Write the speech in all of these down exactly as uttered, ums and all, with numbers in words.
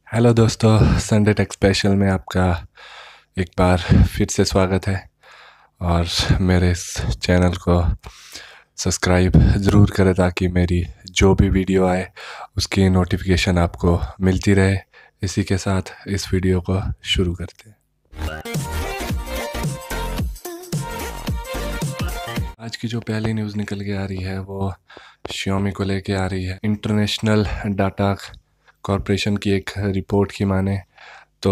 Hello दोस्तों, Sunday take special में आपका एक बार फिर से स्वागत है। और मेरे इस चैनल को सब्सक्राइब ज़रूर करें ताकि मेरी जो भी वीडियो आए उसकी नोटिफिकेशन आपको मिलती रहे। इसी के साथ इस वीडियो को शुरू करते हैं। आज की जो पहली न्यूज़ निकल के आ रही है वो Xiaomi को लेके आ रही है। इंटरनेशनल डाटा कॉरपोरेशन की एक रिपोर्ट की माने तो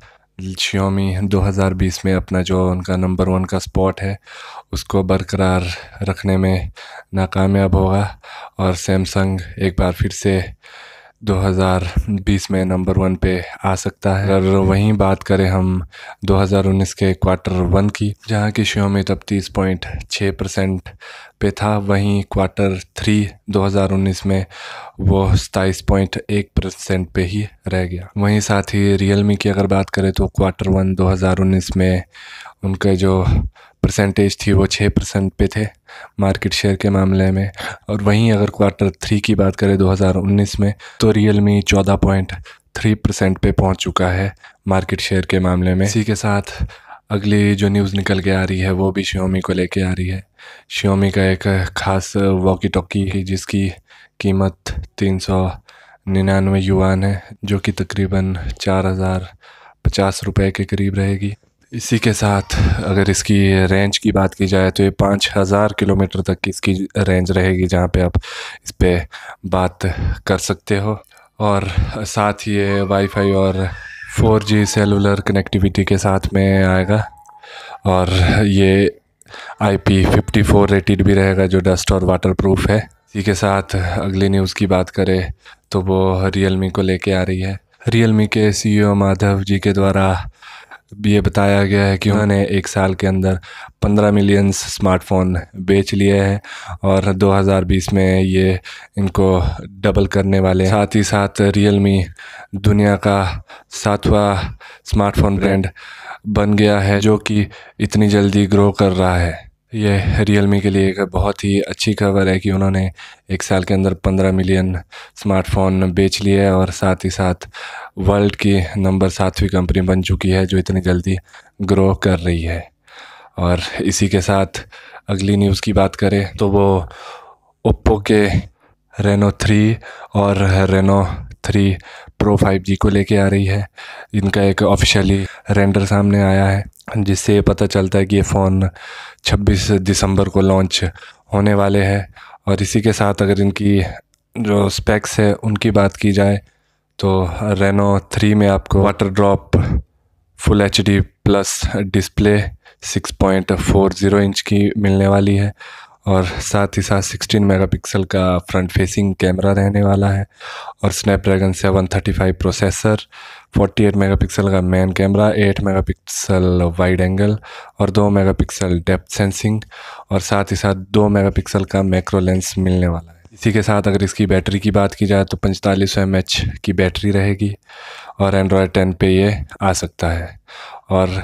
Xiaomi दो हज़ार बीस में अपना जो उनका नंबर वन का स्पॉट है उसको बरकरार रखने में नाकामयाब होगा और सैमसंग एक बार फिर से दो हज़ार बीस में नंबर वन पे आ सकता है। अगर वहीं बात करें हम दो हज़ार उन्नीस के क्वार्टर वन की, जहां की Xiaomi तब तीस पॉइंट छः परसेंट पे था, वहीं क्वार्टर थ्री दो हज़ार उन्नीस में वो सताईस पॉइंट एक परसेंट पे ही रह गया। वहीं साथ ही Realme की अगर बात करें तो क्वार्टर वन दो हज़ार उन्नीस में उनका जो परसेंटेज थी वो छः परसेंट पे थे मार्केट शेयर के मामले में। और वहीं अगर क्वार्टर थ्री की बात करें दो हज़ार उन्नीस में तो Realme चौदह पॉइंट थ्री परसेंट पे पहुंच चुका है मार्केट शेयर के मामले में। इसी के साथ अगली जो न्यूज़ निकल के आ रही है वो भी Xiaomi को लेके आ रही है। Xiaomi का एक ख़ास वॉकी टॉकी जिसकी कीमत तीन सौ निन्यानवे युआन है, जो कि तकरीबन चार हज़ार पचास रुपये के करीब रहेगी। इसी के साथ अगर इसकी रेंज की बात की जाए तो ये पाँच हज़ार किलोमीटर तक की इसकी रेंज रहेगी, जहाँ पे आप इस पे बात कर सकते हो। और साथ ही ये वाईफाई और फोर जी सेलुलर कनेक्टिविटी के साथ में आएगा और ये I P fifty four rated भी रहेगा, जो डस्ट और वाटर प्रूफ है। इसी के साथ अगली न्यूज़ की बात करें तो वो Realme को लेके आ रही है। Realme के सी ई ओ माधव जी के द्वारा ये बताया गया है कि उन्होंने एक साल के अंदर पंद्रह मिलियन स्मार्टफ़ोन बेच लिए हैं और दो हज़ार बीस में ये इनको डबल करने वाले हैं। साथ ही साथ Realme दुनिया का सातवां स्मार्टफ़ोन ब्रांड बन गया है जो कि इतनी जल्दी ग्रो कर रहा है। ये Realme के लिए एक बहुत ही अच्छी खबर है कि उन्होंने एक साल के अंदर पंद्रह मिलियन स्मार्टफ़ोन बेच लिए है और साथ ही साथ वर्ल्ड की नंबर सातवीं कंपनी बन चुकी है जो इतनी जल्दी ग्रो कर रही है। और इसी के साथ अगली न्यूज़ की बात करें तो वो ओप्पो के रेनो थ्री और Reno three pro five G को लेके आ रही है। इनका एक ऑफिशियली रेंडर सामने आया है जिससे ये पता चलता है कि ये फ़ोन छब्बीस दिसंबर को लॉन्च होने वाले हैं। और इसी के साथ अगर इनकी जो स्पेक्स है उनकी बात की जाए तो रेनो थ्री में आपको water drop full H D plus display six point four zero inch की मिलने वाली है और साथ ही साथ सिक्सटीन मेगापिक्सल का फ्रंट फेसिंग कैमरा रहने वाला है और Snapdragon seven thirty five processor, अड़तालीस मेगापिक्सल का मेन कैमरा, आठ मेगापिक्सल वाइड एंगल और दो मेगापिक्सल डेप्थ सेंसिंग और साथ ही साथ दो मेगापिक्सल का मैक्रो लेंस मिलने वाला है। इसी के साथ अगर इसकी बैटरी की बात की जाए तो पैंतालीस सौ एम एच की बैटरी रहेगी और एंड्रॉयड टेन पे ये आ सकता है। और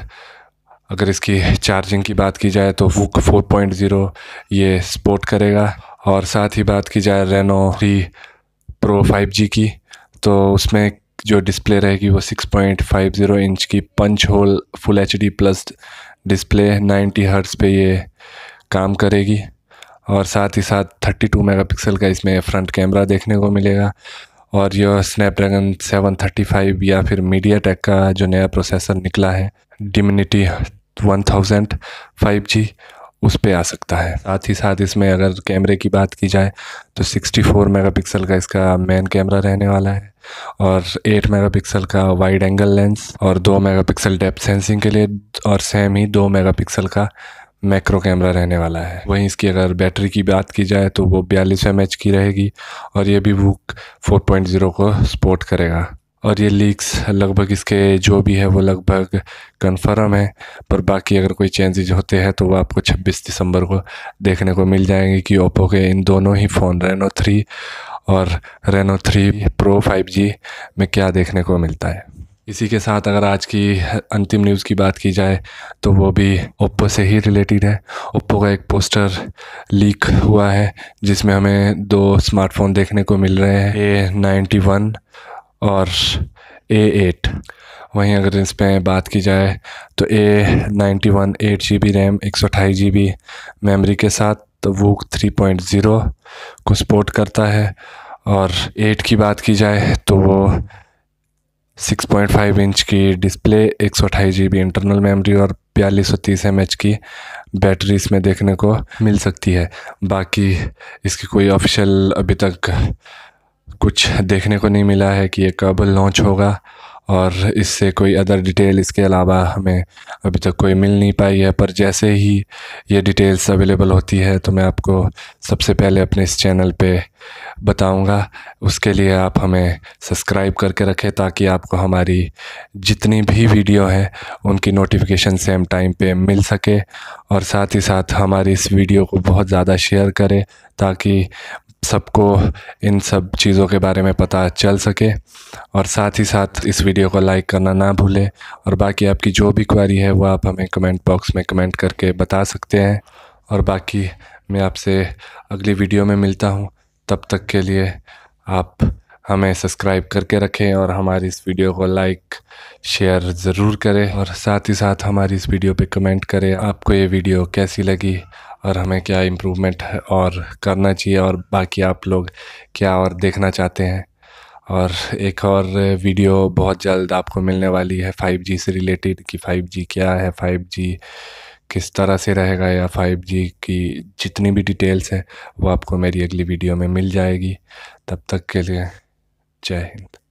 अगर इसकी चार्जिंग की बात की जाए तो वूक फोर पॉइंट ज़ीरो ये सपोर्ट करेगा। और साथ ही बात की जाए Reno three pro five G की तो उसमें जो डिस्प्ले रहेगी वो six point five zero inch की punch hole full H D plus display ninety hertz पे ये काम करेगी और साथ ही साथ थर्टी टू मेगापिक्सल का इसमें फ्रंट कैमरा देखने को मिलेगा। और यह स्नैपड्रैगन सेवन थर्टी फाइव या फिर मीडियाटेक का जो नया प्रोसेसर निकला है Dimensity one thousand five G उस पे आ सकता है। साथ ही साथ इसमें अगर कैमरे की बात की जाए तो सिक्सटी फोर मेगापिक्सल का इसका मेन कैमरा रहने वाला है और एट मेगापिक्सल का वाइड एंगल लेंस और दो मेगापिक्सल डेप्थ सेंसिंग के लिए और सेम ही दो मेगापिक्सल का मैक्रो कैमरा रहने वाला है। वहीं इसकी अगर बैटरी की बात की जाए तो वो बयालीस एम एच की रहेगी और ये भी वूक फोर पॉइंट ज़ीरो को सपोर्ट करेगा। और ये लीक्स लगभग इसके जो भी है वो लगभग कंफर्म है, पर बाकी अगर कोई चेंजेस होते हैं तो वो आपको छब्बीस दिसंबर को देखने को मिल जाएंगे कि ओप्पो के इन दोनों ही फ़ोन रेनो थ्री और Reno three pro five G में क्या देखने को मिलता है। इसी के साथ अगर आज की अंतिम न्यूज़ की बात की जाए तो वो भी ओप्पो से ही रिलेटेड है। ओप्पो का एक पोस्टर लीक हुआ है जिसमें हमें दो स्मार्टफ़ोन देखने को मिल रहे हैं, ए नाइन्टी वन और ए एट। वहीं अगर इस पे बात की जाए तो A ninety one eight G B RAM एक सौ अट्ठाईस जी बी मेमोरी के साथ तो वो थ्री पॉइंट ज़ीरो को सपोर्ट करता है। और एट की बात की जाए तो वो सिक्स पॉइंट फाइव इंच की डिस्प्ले, एक सौ अट्ठाईस जी बी इंटरनल मेमोरी और बयालीस सौ तीस एम एच की बैटरी इसमें देखने को मिल सकती है। बाकी इसकी कोई ऑफिशियल अभी तक कुछ देखने को नहीं मिला है कि ये कब लॉन्च होगा, और इससे कोई अदर डिटेल इसके अलावा हमें अभी तक कोई मिल नहीं पाई है। पर जैसे ही ये डिटेल्स अवेलेबल होती है तो मैं आपको सबसे पहले अपने इस चैनल पे बताऊंगा। उसके लिए आप हमें सब्सक्राइब करके रखें ताकि आपको हमारी जितनी भी वीडियो हैं उनकी नोटिफिकेशन सेम टाइम पे मिल सके। और साथ ही साथ हमारी इस वीडियो को बहुत ज़्यादा शेयर करें ताकि सबको इन सब चीज़ों के बारे में पता चल सके। और साथ ही साथ इस वीडियो को लाइक करना ना भूलें। और बाकी आपकी जो भी क्वेरी है वो आप हमें कमेंट बॉक्स में कमेंट करके बता सकते हैं। और बाकी मैं आपसे अगली वीडियो में मिलता हूँ, तब तक के लिए आप हमें सब्सक्राइब करके रखें और हमारी इस वीडियो को लाइक शेयर ज़रूर करें। और साथ ही साथ हमारी इस वीडियो पे कमेंट करें आपको ये वीडियो कैसी लगी और हमें क्या इम्प्रूवमेंट और करना चाहिए, और बाकी आप लोग क्या और देखना चाहते हैं। और एक और वीडियो बहुत जल्द आपको मिलने वाली है फाइव जी से रिलेटेड कि फाइव जी क्या है, फाइव जी किस तरह से रहेगा, या फाइव जी की जितनी भी डिटेल्स हैं वो आपको मेरी अगली वीडियो में मिल जाएगी। तब तक के लिए जय हिंद।